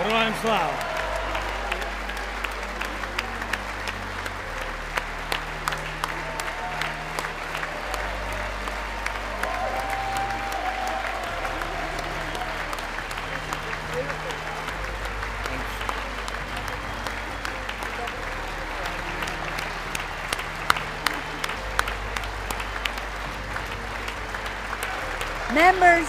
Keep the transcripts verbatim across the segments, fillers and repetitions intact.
Героям слава! Members,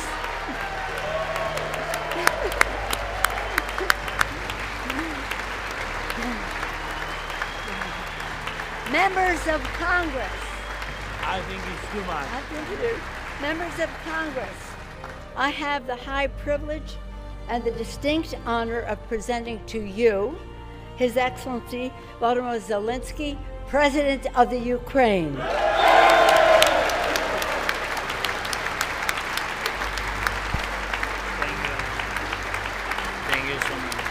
members of Congress, I think it's too much. I think it is. Members of Congress, I have the high privilege and the distinct honor of presenting to you His Excellency Volodymyr Zelensky, President of the Ukraine. Thank you. Thank you so much.